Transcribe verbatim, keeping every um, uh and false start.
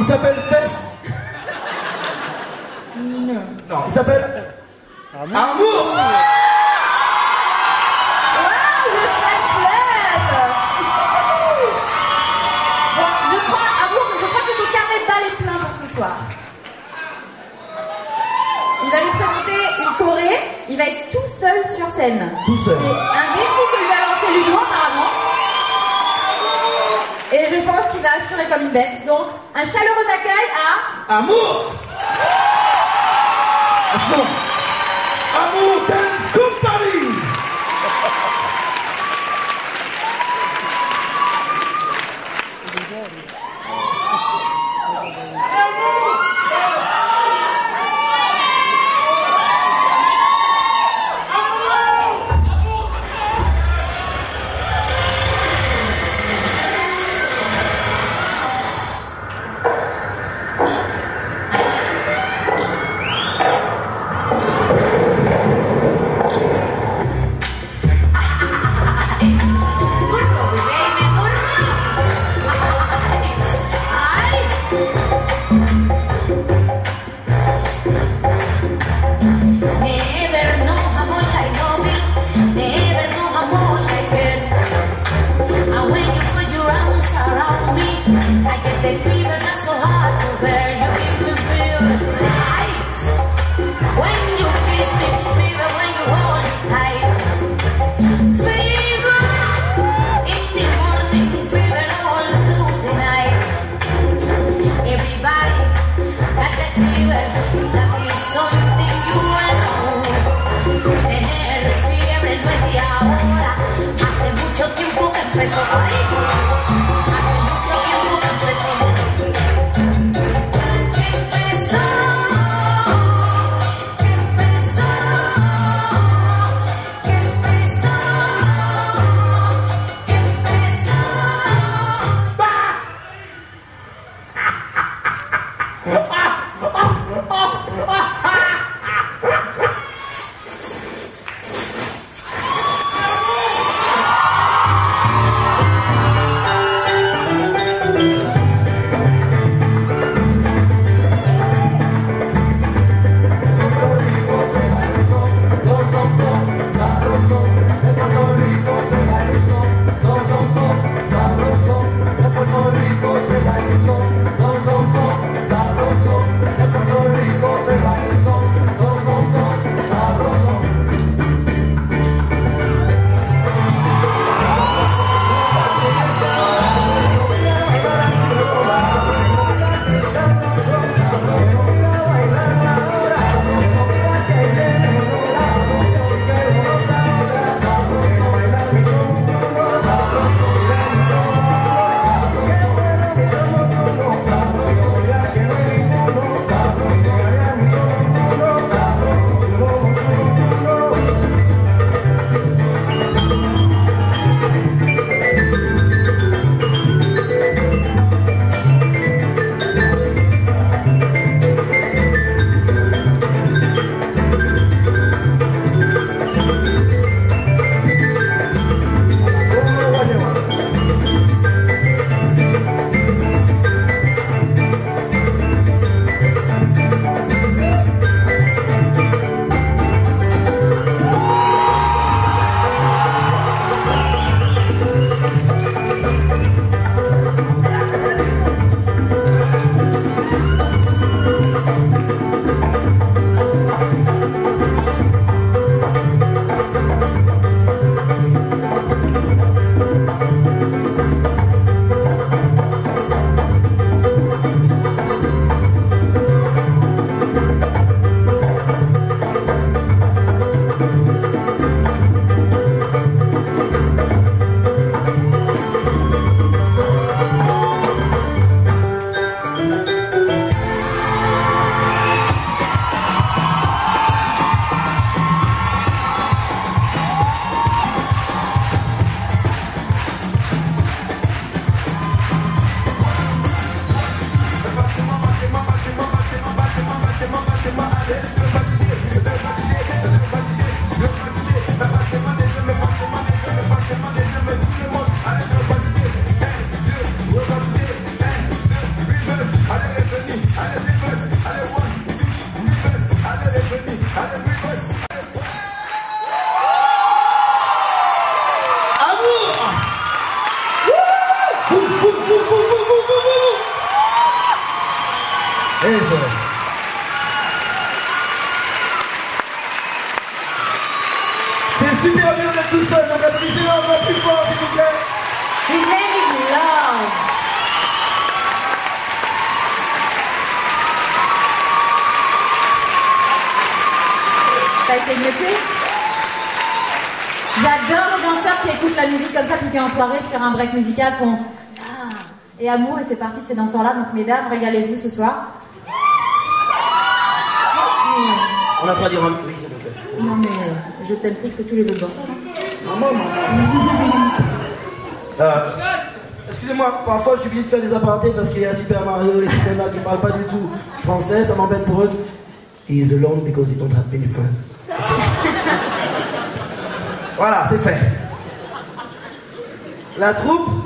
Il s'appelle Fess. Non. Non, il s'appelle Amour. Amour. Wow, le fan club. Bon, je crois, Amour, je crois que ton carnet de balles est plein pour ce soir. Il va nous présenter une choré, il va être tout seul sur scène. Tout seul. C'est un défi que lui a lancé Ludo apparemment. Et je pense qu'il va assurer comme une bête. Donc, un chaleureux accueil à... Amour. Attention. Amour Dance Company. Hace mucho tiempo que empezó. Empezó, empezó, empezó, empezó. Allez, Et Céleste. C'est super bien d'être tout seul, donc applaudissez-le encore plus fort s'il vous plaît. His name is Love. T'as essayé de me tuer? J'adore les danseurs qui écoutent la musique comme ça, puis qui en soirée sur un break musical font ah. Et Amour, il fait partie de ces danseurs-là, donc mesdames, régalez-vous ce soir. On a droit à dire un... Oui, s'il vous plaît. Non mais euh, je t'aime plus que tous les autres danseurs. Hein. Maman, maman. euh, Excusez-moi, parfois je suis obligé de faire des apartés parce qu'il y a Super Mario et Super qui ne parlent pas du tout français, ça m'embête pour eux. He is alone because he don't have any friends. Voilà, c'est fait. La troupe